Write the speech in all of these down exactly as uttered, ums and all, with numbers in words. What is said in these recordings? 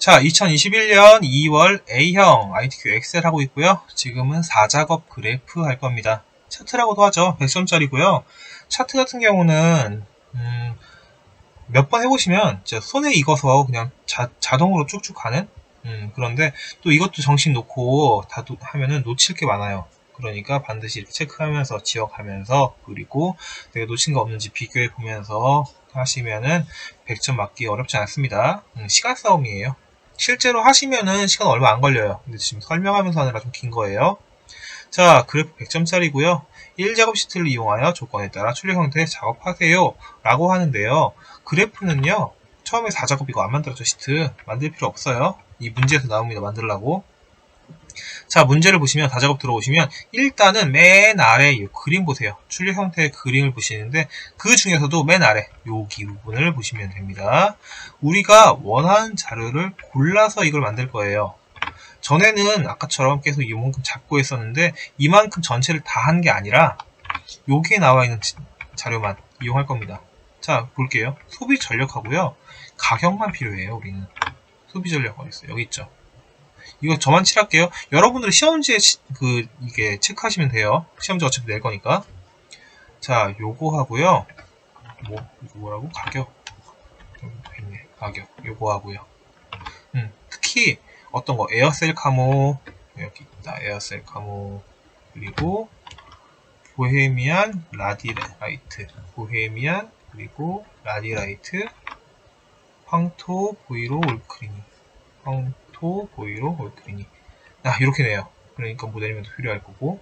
자, 이천이십일 년 이월 A형 아이티큐 엑셀 하고 있고요. 지금은 사 작업 그래프 할 겁니다. 차트라고도 하죠. 백 점짜리고요. 차트 같은 경우는 음, 몇 번 해보시면 손에 익어서 그냥 자, 자동으로 쭉쭉 가는 음, 그런데 또 이것도 정신 놓고 다 도, 하면은 놓칠 게 많아요. 그러니까 반드시 이렇게 체크하면서 지역하면서 그리고 내가 놓친 거 없는지 비교해 보면서 하시면은 백 점 맞기 어렵지 않습니다. 음, 시간 싸움이에요. 실제로 하시면은 시간 얼마 안 걸려요. 근데 지금 설명하면서 하느라 좀 긴 거예요. 자, 그래프 백 점짜리고요. 일 작업 시트를 이용하여 조건에 따라 출력 형태의 작업하세요 라고 하는데요. 그래프는요, 처음에 사 작업 이거 안 만들었죠. 시트 만들 필요 없어요. 이 문제에서 나옵니다. 만들라고. 자, 문제를 보시면 사 작업 들어오시면 일단은 맨 아래 이 그림 보세요. 출력 형태의 그림을 보시는데 그 중에서도 맨 아래 여기 부분을 보시면 됩니다. 우리가 원하는 자료를 골라서 이걸 만들 거예요. 전에는 아까처럼 계속 이만큼 잡고 했었는데 이만큼 전체를 다 한 게 아니라 여기에 나와 있는 자료만 이용할 겁니다. 자, 볼게요. 소비 전력하고요. 가격만 필요해요. 우리는 소비 전력 어디 있어요? 여기 있죠. 이거 저만 칠할게요. 여러분들은 시험지에 치, 그 이게 체크하시면 돼요. 시험지 어차피 낼 거니까. 자, 요거 하고요. 뭐 이거 뭐라고? 가격. 여기 있네. 가격. 요거 하고요. 음, 특히 어떤 거 에어셀 카모 여기 있다. 에어셀 카모 그리고 보헤미안 라디라이트, 보헤미안 그리고 라디라이트, 황토 보이로 올크리니, 황토 보이로 올크리니. 아, 이렇게 돼요. 그러니까 모델명도 필요할 거고,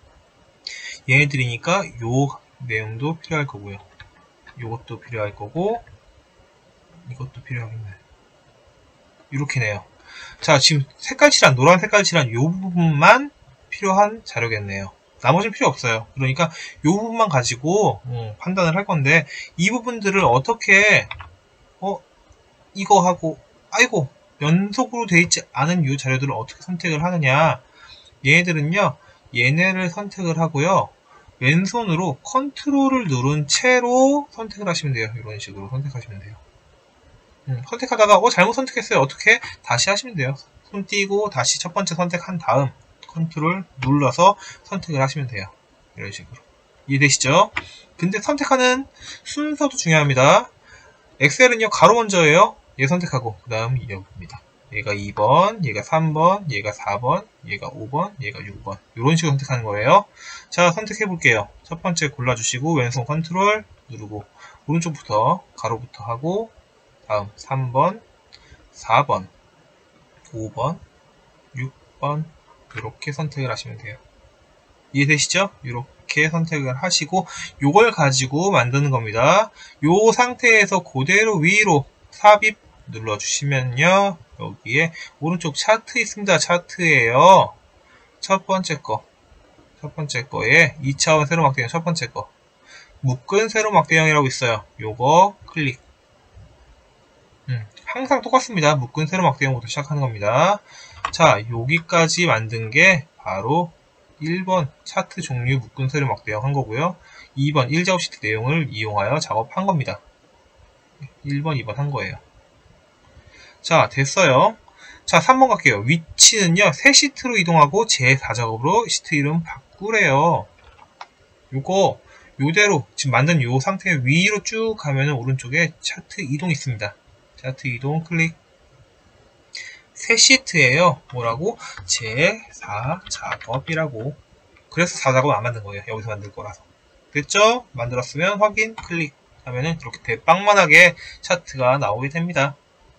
얘네들이니까 요 내용도 필요할 거고요. 요것도 필요할 거고, 이것도 필요하겠네. 이렇게 네요. 자, 지금 색깔 칠한, 노란 색깔 칠한 요 부분만 필요한 자료겠네요. 나머지는 필요 없어요. 그러니까 요 부분만 가지고 음, 판단을 할 건데, 이 부분들을 어떻게 어 이거 하고 아이고 연속으로 돼 있지 않은 이 자료들을 어떻게 선택을 하느냐. 얘네들은요, 얘네를 선택을 하고요, 왼손으로 컨트롤을 누른 채로 선택을 하시면 돼요. 이런 식으로 선택하시면 돼요. 음, 선택하다가 어 잘못 선택했어요. 어떻게? 다시 하시면 돼요. 손 띄고 다시 첫 번째 선택한 다음 컨트롤 눌러서 선택을 하시면 돼요. 이런 식으로. 이해되시죠? 근데 선택하는 순서도 중요합니다. 엑셀은요, 가로 먼저예요. 얘 선택하고 그 다음 여기입니다. 얘가 이 번, 얘가 삼 번, 얘가 사 번, 얘가 오 번, 얘가 육 번. 이런 식으로 선택하는 거예요. 자, 선택해 볼게요. 첫 번째 골라주시고 왼손 컨트롤 누르고 오른쪽부터 가로부터 하고 다음 삼 번, 사 번, 오 번, 육 번 이렇게 선택을 하시면 돼요. 이해되시죠? 이렇게 선택을 하시고 요걸 가지고 만드는 겁니다. 요 상태에서 그대로 위로 삽입 눌러주시면요, 여기에 오른쪽 차트 있습니다. 차트에요. 첫 번째 거, 첫 번째 거에 이 차원 세로막 대형 첫 번째 거, 묶은 세로막 대형이라고 있어요. 요거 클릭. 음, 항상 똑같습니다. 묶은 세로막 대형부터 시작하는 겁니다. 자, 여기까지 만든 게 바로 일 번 차트 종류 묶은 세로막 대형 한 거고요. 이 번 일 작업 시트 내용을 이용하여 작업한 겁니다. 일 번, 이 번 한 거예요. 자, 됐어요. 자, 삼 번 갈게요. 위치는요, 새 시트로 이동하고 제사 작업으로 시트 이름 바꾸래요. 요거 요대로 지금 만든 요 상태 위로 쭉 가면은 오른쪽에 차트 이동 있습니다. 차트 이동 클릭. 새 시트예요. 뭐라고? 제사 작업이라고. 그래서 사 작업 안 만든 거예요. 여기서 만들 거라서. 됐죠? 만들었으면 확인 클릭 하면은 이렇게 대빵만하게 차트가 나오게 됩니다.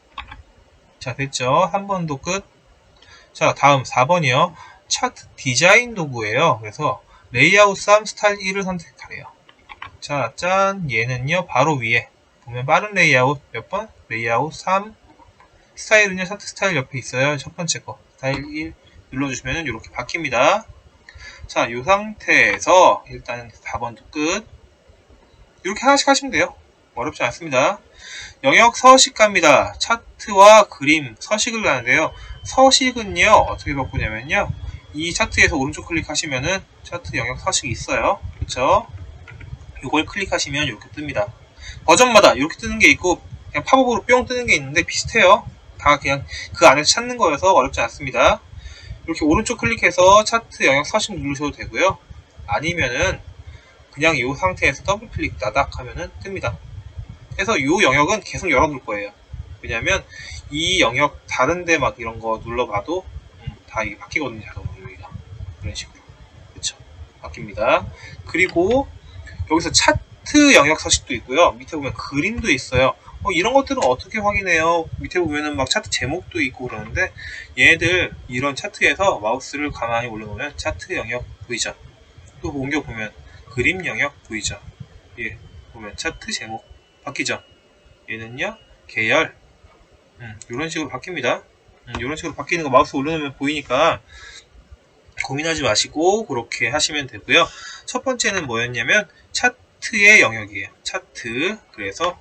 자, 됐죠? 한 번도 끝. 자, 다음 사 번이요. 차트 디자인 도구예요. 그래서 레이아웃 삼 스타일 일을 선택하래요. 자, 짠. 얘는요, 바로 위에 보면 빠른 레이아웃 몇 번? 레이아웃 삼. 스타일은요, 차트 스타일 옆에 있어요. 첫 번째 거. 스타일 일 눌러주시면 이렇게 바뀝니다. 자, 이 상태에서 일단 사 번도 끝. 이렇게 하나씩 하시면 돼요. 어렵지 않습니다. 영역 서식 갑니다. 차트와 그림, 서식을 가는데요. 서식은요, 어떻게 바꾸냐면요, 이 차트에서 오른쪽 클릭하시면은 차트 영역 서식이 있어요. 그쵸? 이걸 클릭하시면 이렇게 뜹니다. 버전마다 이렇게 뜨는 게 있고, 그냥 팝업으로 뿅 뜨는 게 있는데 비슷해요. 다 그냥 그 안에서 찾는 거여서 어렵지 않습니다. 이렇게 오른쪽 클릭해서 차트 영역 서식 누르셔도 되고요. 아니면은 그냥 이 상태에서 더블 클릭 따닥 하면은 뜹니다. 그래서 이 영역은 계속 열어둘 거예요. 왜냐면 이 영역 다른데 막 이런 거 눌러봐도 음, 다 이게 바뀌거든요. 자동으로 여기가 이런 식으로 그쵸 바뀝니다. 그리고 여기서 차트 영역 서식도 있고요. 밑에 보면 그림도 있어요. 어, 이런 것들은 어떻게 확인해요? 밑에 보면은 막 차트 제목도 있고 그러는데 얘들 이런 차트에서 마우스를 가만히 올려놓으면 차트 영역 보이죠? 또 옮겨보면 그림 영역 보이죠? 예, 보면 차트 제목 바뀌죠? 얘는요 계열 음, 이런 식으로 바뀝니다. 음, 이런 식으로 바뀌는 거 마우스 올려놓으면 보이니까 고민하지 마시고 그렇게 하시면 되고요. 첫 번째는 뭐였냐면 차트의 영역이에요. 차트 그래서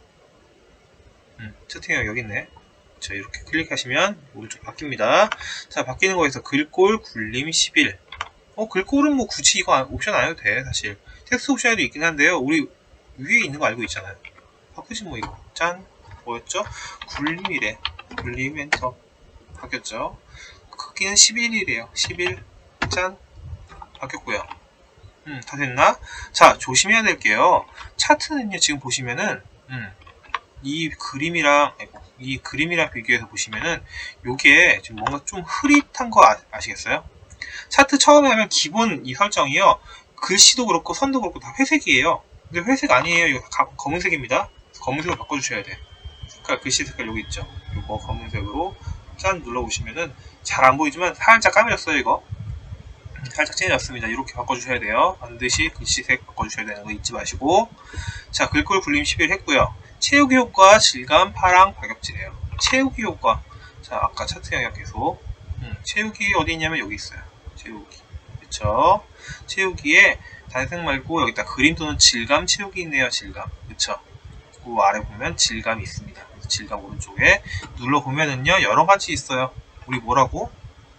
음, 차트 영역 여기 있네. 자 이렇게 클릭하시면 오른쪽 바뀝니다. 자 바뀌는 거에서 글꼴 굴림 십일 어 글꼴은 뭐 굳이 이거 옵션 안 해도 돼. 사실 텍스트 옵션에도 있긴 한데요. 우리 위에 있는 거 알고 있잖아요. 바꾸지 뭐 이거 짠 뭐였죠? 굴림이래. 굴림 엔터 바뀌었죠. 크기는 십일이래요. 십일 짠 바뀌었고요. 음, 다 됐나? 자 조심해야 될게요. 차트는요 지금 보시면은 음, 이 그림이랑 아이고, 이 그림이랑 비교해서 보시면은 요게 지금 뭔가 좀 흐릿한 거 아, 아시겠어요? 차트 처음에 하면 기본 이 설정이요 글씨도 그렇고 선도 그렇고 다 회색이에요. 근데 회색 아니에요. 이거 가, 검은색입니다. 검은색으로 바꿔주셔야 돼. 색깔 글씨 색깔 여기 있죠. 이거 검은색으로 짠 눌러보시면은 잘 안 보이지만 살짝 까매졌어요. 이거 살짝 진해졌습니다. 이렇게 바꿔주셔야 돼요. 반드시 글씨색 바꿔주셔야 되는 거 잊지 마시고 자 글꼴 굴림 십일 했고요. 채우기 효과 질감 파랑 박엽지래요. 채우기 효과 자 아까 차트 영역 계속 음, 채우기 어디 있냐면 여기 있어요. 채우기 그쵸 채우기에 단색 말고 여기다 그림 또는 질감 채우기 있네요. 질감 그쵸 그 아래 보면 질감이 있습니다. 그래서 질감 오른쪽에 눌러보면은요 여러가지 있어요. 우리 뭐라고?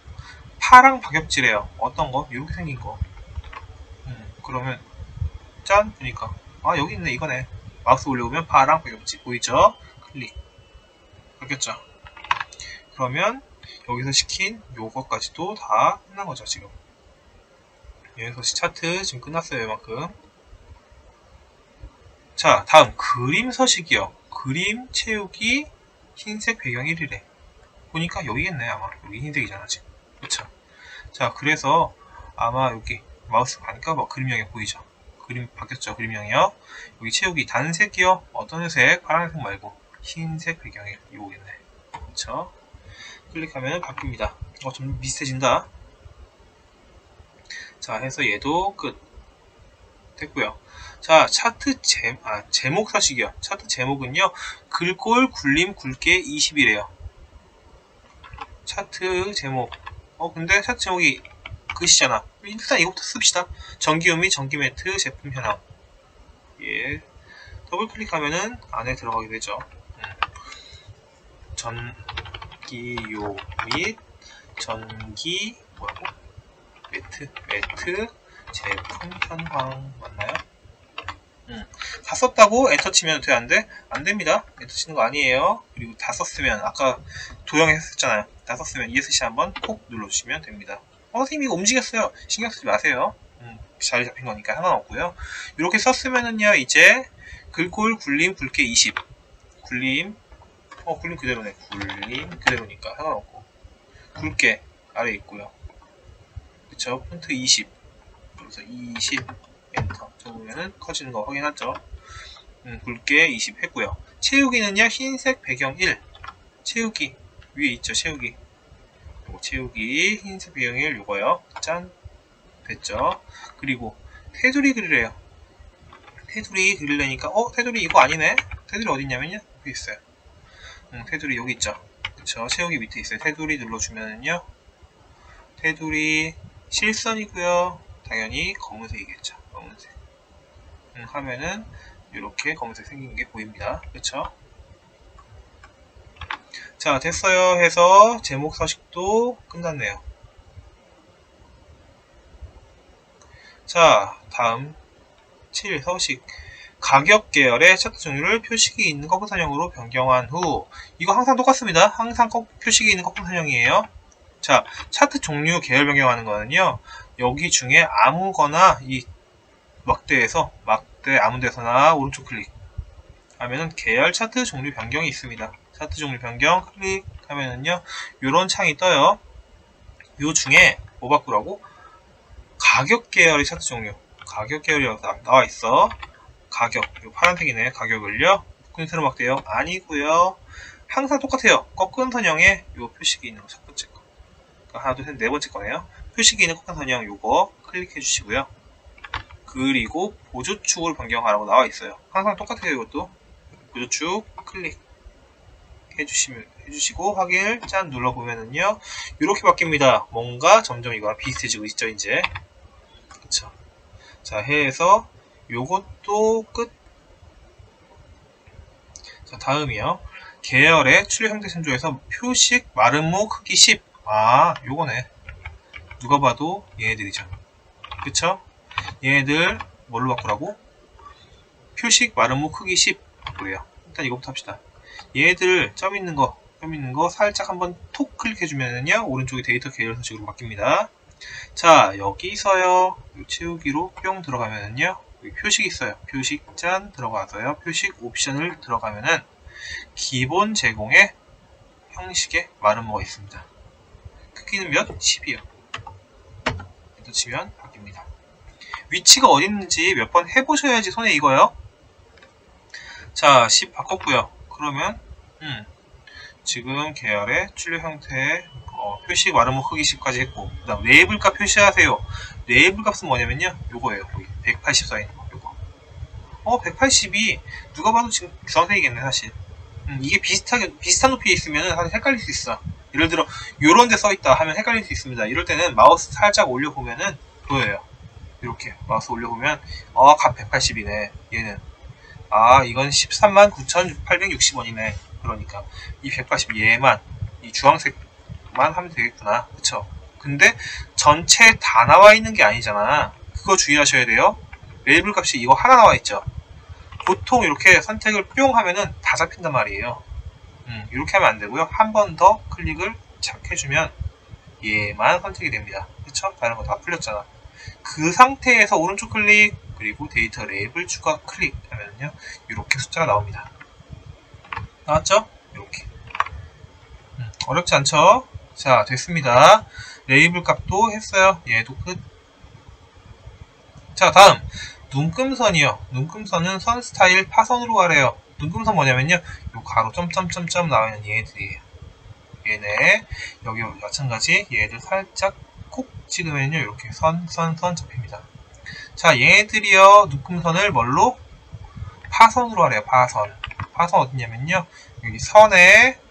파랑 박엽지래요. 어떤 거? 이렇게 생긴 거 음, 그러면 짠 보니까 아 여기 있네 이거네. 마우스 올려보면 파랑 박엽지 보이죠? 클릭 바뀌었죠? 그러면 여기서 시킨 요것까지도 다 끝난 거죠 지금. 여기서 차트 지금 끝났어요 이만큼. 자 다음 그림 서식이요. 그림 채우기 흰색 배경 일이래. 보니까 여기겠네 아마. 여기 흰색이잖아 지금. 그쵸? 자 그래서 아마 여기 마우스 가니까 뭐 그림 영역 보이죠? 그림 바뀌었죠? 그림 영역. 여기 채우기 단색이요. 어떤 색? 파란색 말고 흰색 배경이 요거겠네. 그쵸? 클릭하면 바뀝니다. 어, 좀 비슷해진다. 자, 해서 얘도 끝. 됐고요. 자, 차트 제, 아, 제목 서식이요. 차트 제목은요. 글꼴 굴림 굵게 이십이래요. 차트 제목. 어, 근데 차트 제목이 글씨잖아. 일단 이것부터 씁시다. 전기요 및 전기 매트 제품 현황. 예. 더블 클릭하면은 안에 들어가게 되죠. 음. 전기요 및 전기 뭐라고? 매트 매트 제품 현황 맞나요? 음. 다 썼다고 엔터 치면 돼? 안 돼? 안 됩니다. 엔터 치는 거 아니에요. 그리고 다 썼으면 아까 도형에 했었잖아요. 다 썼으면 이에스씨 한번 콕 눌러주시면 됩니다. 어, 선생님 이거 움직였어요. 신경 쓰지 마세요. 음, 자리 잡힌 거니까 상관없고요. 이렇게 썼으면은요, 이제 글꼴 굴림 굵게 이십. 굴림, 어, 굴림 그대로네. 굴림 그대로니까 상관없고. 굵게 아래 있고요. 그쵸? 폰트 이십. 그래서 이십 엔터. 적으면은 커지는 거 확인하죠. 음, 굵게 이십 했고요. 채우기는요, 흰색 배경 일. 채우기 위에 있죠, 채우기. 요거 채우기 흰색 배경 일 요거요. 짠 됐죠. 그리고 테두리 그리래요. 테두리 그리려니까 어 테두리 이거 아니네. 테두리 어딨냐면요 여기 있어요. 음, 테두리 여기 있죠. 그쵸 채우기 밑에 있어요. 테두리 눌러주면은요 테두리 실선이고요. 당연히 검은색이겠죠. 검은색 음, 하면은 이렇게 검은색 생긴 게 보입니다. 그쵸 자 됐어요 해서 제목 서식도 끝났네요. 자 다음 칠 서식 가격 계열의 차트 종류를 표식이 있는 거꾸선형으로 변경한 후, 이거 항상 똑같습니다. 항상 표식이 있는 거꾸선형이에요. 자, 차트 종류 계열 변경하는 거는요, 여기 중에 아무거나 이 막대에서, 막대 아무 데서나 오른쪽 클릭 하면은 계열 차트 종류 변경이 있습니다. 차트 종류 변경 클릭하면은요, 요런 창이 떠요. 요 중에 뭐 바꾸라고? 가격 계열의 차트 종류. 가격 계열이 나와 있어. 가격, 요 파란색이네. 가격을요. 끈선으로 막대요. 아니고요. 항상 똑같아요. 꺾은 선형에 요 표식이 있는 거 첫 번째 거. 그러니까 하나, 둘, 셋, 네 번째 거네요. 표식이 있는 꺾은 선형 요거 클릭해 주시고요. 그리고 보조축을 변경하라고 나와 있어요. 항상 똑같아요. 이것도 보조축 클릭 해주시면 해주시고 확인을 짠 눌러보면은요, 이렇게 바뀝니다. 뭔가 점점 이거랑 비슷해지고 있죠, 이제. 그쵸. 자, 해서 요것도 끝. 자, 다음이요. 계열의 출력 형태 참조에서 표식 마름모 크기 십. 아, 요거네. 누가 봐도 얘네들이죠. 그쵸? 얘네들 뭘로 바꾸라고? 표식 마름모 크기 십 바꾸래요. 일단 이거부터 합시다. 얘네들 점 있는 거, 점 있는 거 살짝 한번 톡 클릭해주면은요, 오른쪽에 데이터 계열 서식으로 바뀝니다. 자, 여기서요, 채우기로 뿅 들어가면은요, 여기 표식 있어요. 표식 짠 들어가서요, 표식 옵션을 들어가면은 기본 제공의 형식의 마름모가 있습니다. 크기는 몇? 십이요. 엔터 치면 바뀝니다. 위치가 어디 있는지 몇 번 해보셔야지 손에 익어요. 자, 십 바꿨고요. 그러면 음, 지금 계열의 출력 형태 어, 표식 마름모 크기 십까지 했고, 그 다음 레이블 값 표시하세요. 레이블 값은 뭐냐면요, 요거예요. 여기 백팔십 써있는 거, 요거. 어, 백팔십이 누가 봐도 지금 주황색이겠네, 사실. 음, 이게 비슷하게 비슷한 높이에 있으면 사실 헷갈릴 수 있어. 예를 들어 요런 데 써있다 하면 헷갈릴 수 있습니다. 이럴 때는 마우스 살짝 올려보면은 보여요. 이렇게 마우스 올려보면 어, 값 백팔십이네 얘는. 아, 이건 십삼만 구천팔백육십 원이네 그러니까 이 백팔십 얘만, 이 주황색만 하면 되겠구나. 그쵸? 근데 전체 다 나와 있는 게 아니잖아. 그거 주의하셔야 돼요. 레이블 값이 이거 하나 나와 있죠. 보통 이렇게 선택을 뿅 하면은 다 잡힌단 말이에요. 음, 이렇게 하면 안 되고요. 한 번 더 클릭을 착 해주면 얘만 선택이 됩니다. 그쵸? 다른 거 다 풀렸잖아. 그 상태에서 오른쪽 클릭, 그리고 데이터 레이블 추가 클릭 하면요, 이렇게 숫자가 나옵니다. 나왔죠? 이렇게. 음, 어렵지 않죠? 자, 됐습니다. 레이블 값도 했어요. 얘도 끝. 자, 다음 눈금선이요. 눈금선은 선 스타일 파선으로 가래요. 눈금선 뭐냐면요, 요 가로 점점점점 나와 있는 얘네들이에요. 얘네 여기 마찬가지 얘들 살짝 콕 찍으면요, 이렇게 선 선 선 잡힙니다. 자, 얘네들이요, 눈금선을 뭘로? 파선으로 하래요. 파선. 파선 어디냐면요, 여기 선에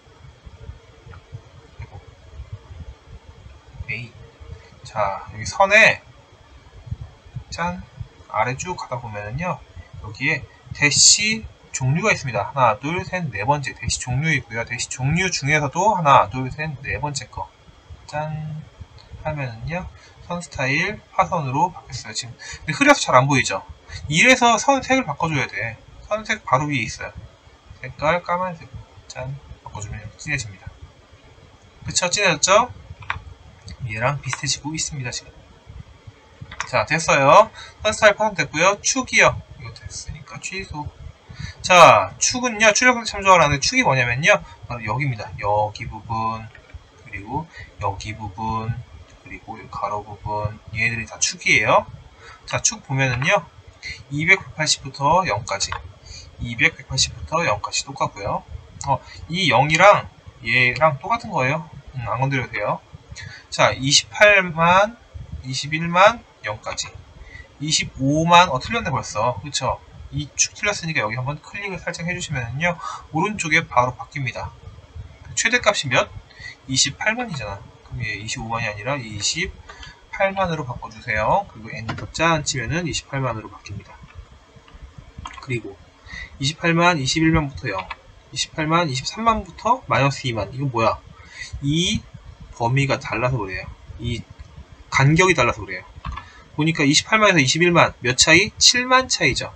에이. 자, 여기 선에 짠 아래 쭉 가다 보면은요, 여기에 대시 종류가 있습니다. 하나, 둘, 셋, 네 번째 대시 종류 있고요. 대시 종류 중에서도 하나, 둘, 셋, 네 번째 거 짠 하면은요, 선 스타일 파선으로 바뀌었어요. 지금 근데 흐려서 잘 안 보이죠? 이래서 선 색을 바꿔줘야 돼. 선색 바로 위에 있어요. 색깔 까만색 짠 바꿔주면 이렇게 진해집니다. 그쵸? 진해졌죠? 얘랑 비슷해지고 있습니다. 지금. 자, 됐어요. 선 스타일 파선 됐고요. 축이요. 이거 됐으니까 취소. 자, 축은요, 출력 참조하라는데 축이 뭐냐면요, 바로 여기입니다. 여기 부분, 그리고 여기 부분, 그리고 이 가로 부분, 얘네들이 다 축이에요. 자, 축 보면은요, 이백, 백팔십부터 영까지, 이백, 백팔십부터 영까지 똑같고요. 어, 이 영이랑 얘랑 똑같은 거예요. 음, 안 건드려도 돼요. 자, 이십팔만, 이십일만, 영까지. 이십오만, 어, 틀렸네 벌써. 그쵸? 이 축 틀렸으니까 여기 한번 클릭을 살짝 해주시면은요, 오른쪽에 바로 바뀝니다. 최대값이 몇? 이십팔만이잖아. 그럼 얘 이십오만이 아니라 이십팔만으로 바꿔주세요. 그리고 엔터 짠 치면은 이십팔만으로 바뀝니다. 그리고 이십팔만, 이십일만부터 영, 이십팔만, 이십삼만부터 마이너스 이만. 이건 뭐야? 이 범위가 달라서 그래요. 이 간격이 달라서 그래요. 보니까 이십팔만에서 이십일만 몇 차이? 칠만 차이죠.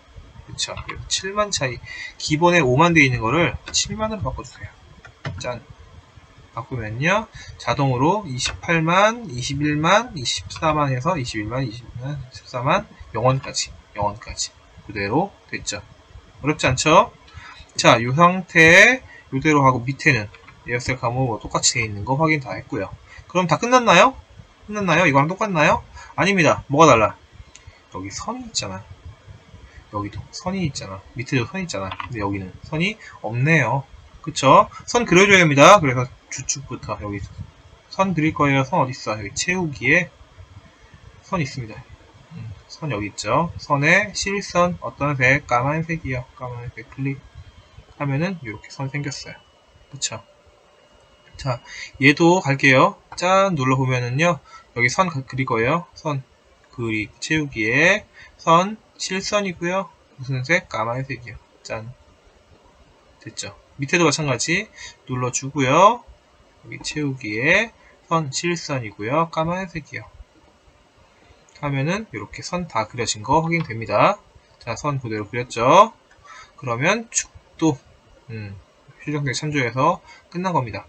그쵸. 칠만 차이. 기본에 오만 돼 있는 거를 칠만으로 바꿔주세요. 짠. 바꾸면요. 자동으로 이십팔만, 이십일만, 이십사만에서 이십일만, 이십만, 이십사만, 영원까지. 영원까지. 그대로 됐죠. 어렵지 않죠? 자, 이 상태에 이대로 하고 밑에는 에어셀 감으로 똑같이 돼 있는 거 확인 다 했고요. 그럼 다 끝났나요? 끝났나요? 이거랑 똑같나요? 아닙니다. 뭐가 달라? 여기 선이 있잖아. 여기도 선이 있잖아. 밑에도 선이 있잖아. 근데 여기는 선이 없네요. 그쵸? 선 그려줘야 됩니다. 그래서 주축부터 여기 선 그릴 거예요. 선 어딨어? 여기 채우기에 선 있습니다. 음, 선 여기 있죠. 선에 실선 어떤 색? 까만색이요. 까만색 클릭 하면은 이렇게 선 생겼어요. 그쵸? 자, 얘도 갈게요. 짠 눌러보면은요. 여기 선 그릴 거예요. 선 그리 채우기에 선 실선이고요. 무슨 색? 까만색이요. 짠. 됐죠? 밑에도 마찬가지 눌러주고요. 여기 채우기에 선 실선이고요. 까만색이요. 하면은 이렇게 선 다 그려진 거 확인됩니다. 자, 선 그대로 그렸죠? 그러면 축도 음, 실정색 참조해서 끝난 겁니다.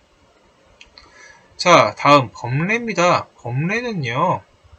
자, 다음 범례입니다. 범례는요.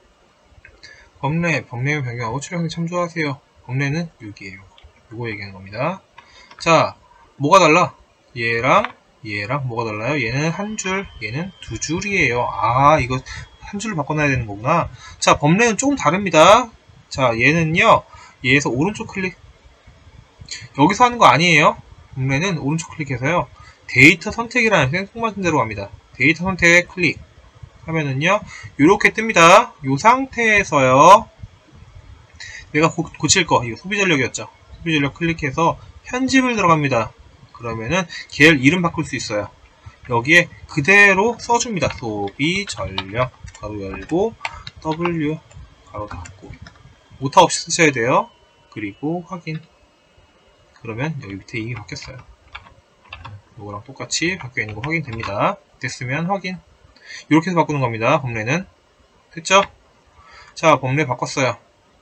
범례, 범례를 변경하고 출력색 참조하세요. 범례는 여기에요. 요거 얘기하는 겁니다. 자, 뭐가 달라? 얘랑 얘랑 뭐가 달라요? 얘는 한 줄, 얘는 두 줄이에요. 아, 이거 한 줄로 바꿔놔야 되는 거구나. 자, 범례는 조금 다릅니다. 자, 얘는요. 얘에서 오른쪽 클릭. 여기서 하는 거 아니에요. 범례는 오른쪽 클릭해서요. 데이터 선택이라는 생뚱맞은 대로 갑니다. 데이터 선택 클릭 하면은요. 요렇게 뜹니다. 요 상태에서요. 내가 고, 고칠 거, 이거 소비 전력이었죠. 소비 전력 클릭해서 편집을 들어갑니다. 그러면은 계열 이름 바꿀 수 있어요. 여기에 그대로 써줍니다. 소비 전력 가로 열고 W 가로 닫고 오타 없이 쓰셔야 돼요. 그리고 확인. 그러면 여기 밑에 이게 바뀌었어요. 이거랑 똑같이 바뀌어 있는 거 확인됩니다. 됐으면 확인. 이렇게 해서 바꾸는 겁니다. 범례는. 됐죠? 자, 범례 바꿨어요.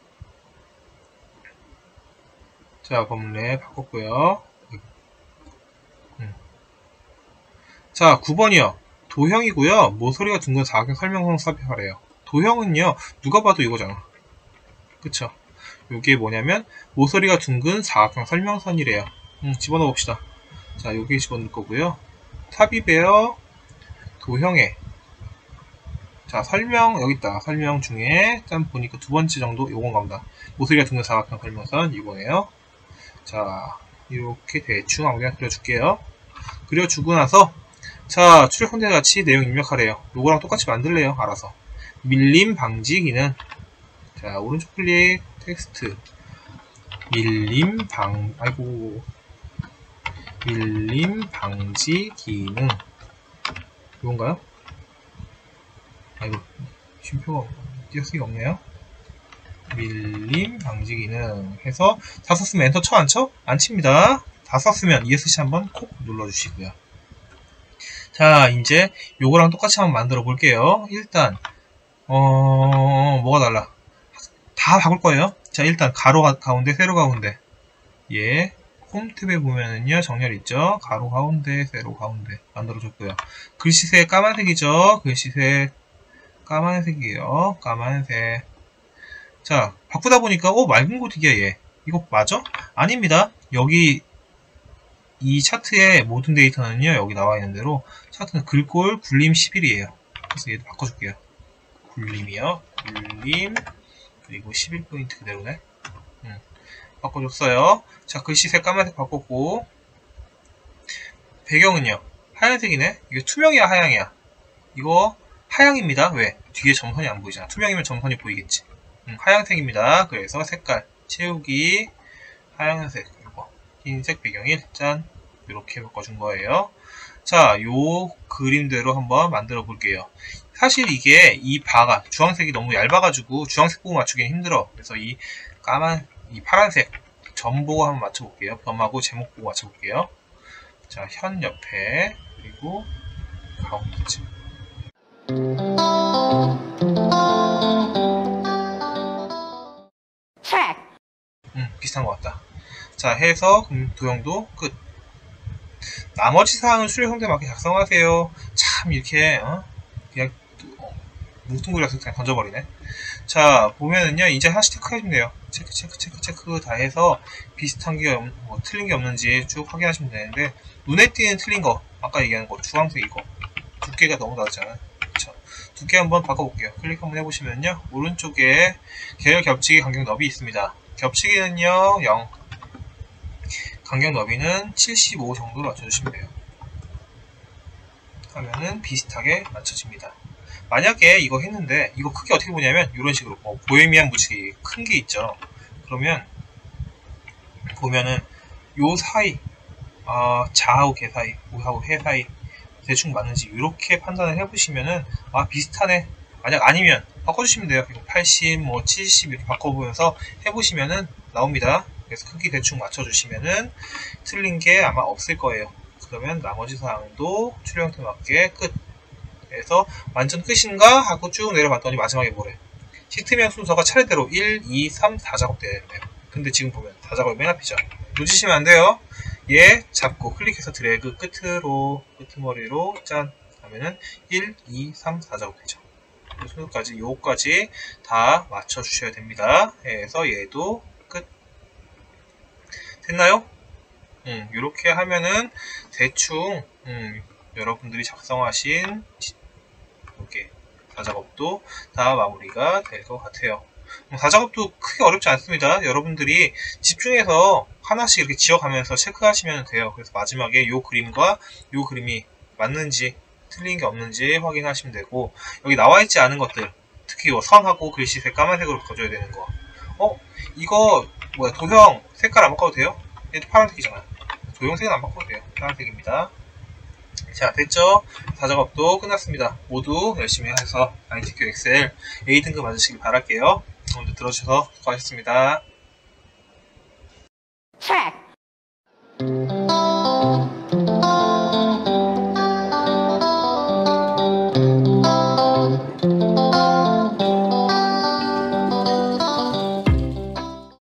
자, 범례 바꿨고요. 음. 자, 구 번이요. 도형이고요. 모서리가 둥근 사각형 설명성 삽입하래요. 도형은요. 누가 봐도 이거잖아. 그쵸? 요게 뭐냐면 모서리가 둥근 사각형 설명선이래요. 음, 집어넣어 봅시다. 자, 여기 집어넣을 거고요. 삽입에요. 도형에. 자, 설명, 여기 있다. 설명 중에, 짠, 보니까 두 번째 정도, 요건 갑니다. 모서리가 둥근 사각형 설명선, 이거예요. 자, 이렇게 대충 아무데나 그려줄게요. 그려주고 나서, 자, 출력 선택 같이 내용 입력하래요. 요거랑 똑같이 만들래요. 알아서. 밀림 방지 기능. 자, 오른쪽 클릭, 텍스트. 밀림 방, 아이고. 밀림 방지 기능. 이건가요? 아이고, 쉼표가 띄어쓰기가 없네요. 밀림 방지 기능 해서 다 썼으면 엔터 쳐 안 쳐? 안 칩니다. 다 썼으면 이에스씨 한번 콕 눌러주시고요. 자, 이제 요거랑 똑같이 한번 만들어 볼게요. 일단 어 뭐가 달라? 다 바꿀 거예요. 자, 일단 가로 가, 가운데, 세로 가운데. 예. 홈 탭에 보면은요, 정렬 있죠? 가로 가운데, 세로 가운데. 만들어줬고요. 글씨색 까만색이죠? 글씨색 까만색이에요. 까만색. 자, 바꾸다 보니까, 어, 맑은 고딕이야, 얘. 이거 맞아? 아닙니다. 여기, 이 차트의 모든 데이터는요, 여기 나와 있는 대로, 차트는 글꼴 굴림 십일이에요. 그래서 얘도 바꿔줄게요. 굴림이요. 굴림, 그리고 십일 포인트 그대로네. 음, 바꿔줬어요. 자, 글씨색 까만색 바꿨고, 배경은요, 하얀색이네? 이게 투명이야, 하양이야? 이거, 하양입니다. 왜? 뒤에 점선이 안 보이잖아. 투명이면 점선이 보이겠지. 음, 하양색입니다. 그래서 색깔, 채우기, 하양색, 이거, 흰색 배경일, 짠. 이렇게 바꿔준 거예요. 자, 요 그림대로 한번 만들어 볼게요. 사실 이게, 이 바가, 주황색이 너무 얇아가지고, 주황색 보고 맞추기는 힘들어. 그래서 이 까만, 이 파란색, 점 보고 한번 맞춰볼게요. 범하고 제목 보고 맞춰볼게요. 자, 현 옆에, 그리고 가운데쯤. 음, 비슷한 것 같다. 자, 해서 도형도 끝. 나머지 사항은 출력 형태에 맞게 작성하세요. 참 이렇게 어? 그냥 어, 뭉뚱그려서 그냥 던져버리네. 자, 보면은요, 이제 하나씩 체크해주면 돼요. 체크, 체크, 체크, 체크 다 해서 비슷한 게, 없, 뭐, 틀린 게 없는지 쭉 확인하시면 되는데, 눈에 띄는 틀린 거, 아까 얘기한 거, 주황색 이거. 두께가 너무 다르잖아요. 그쵸. 두께 한번 바꿔볼게요. 클릭 한번 해보시면요, 오른쪽에 계열 겹치기 간격 너비 있습니다. 겹치기는요, 영. 간격 너비는 칠십오 정도로 맞춰주시면 돼요. 하면은 비슷하게 맞춰집니다. 만약에 이거 했는데 이거 크기 어떻게 보냐면 이런 식으로 뭐 보헤미안 무지개 큰 게 있죠. 그러면 보면은 요 사이 어, 자하고 개 사이, 우하고 해 사이 대충 맞는지 이렇게 판단을 해보시면은 아 비슷하네. 만약 아니면 바꿔주시면 돼요. 팔십, 뭐 칠십 이렇게 바꿔보면서 해보시면은 나옵니다. 그래서 크기 대충 맞춰주시면은 틀린 게 아마 없을 거예요. 그러면 나머지 사항도 출력 형태 맞게 끝. 그래서 완전 끝인가 하고 쭉 내려봤더니 마지막에 뭐래? 시트명 순서가 차례대로 일, 이, 삼, 사 작업돼야 된대요. 근데 지금 보면 사 작업이 맨 앞이죠. 놓치시면 안 돼요. 얘 잡고 클릭해서 드래그 끝으로, 끄트머리로 짠 하면은 일, 이, 삼, 사 작업되죠. 순서까지 요거까지 다 맞춰주셔야 됩니다. 그래서 얘도 끝. 됐나요? 음, 이렇게 하면은 대충 음, 여러분들이 작성하신 이렇게 사작업도 다 마무리가 될 것 같아요. 사작업도 크게 어렵지 않습니다. 여러분들이 집중해서 하나씩 이렇게 지어가면서 체크하시면 돼요. 그래서 마지막에 이 그림과 이 그림이 맞는지 틀린 게 없는지 확인하시면 되고, 여기 나와있지 않은 것들, 특히 선하고 글씨색 까만색으로 바꿔줘야 되는 거. 어? 이거 뭐야, 도형 색깔 안 바꿔도 돼요? 얘도 파란색이잖아요. 도형색은 안 바꿔도 돼요. 파란색입니다. 자, 됐죠? 사작업도 끝났습니다. 모두 열심히 해서 아이티큐 엑셀 에이 등급 맞으시길 바랄게요. 오늘도 들어주셔서 수고하셨습니다. Check.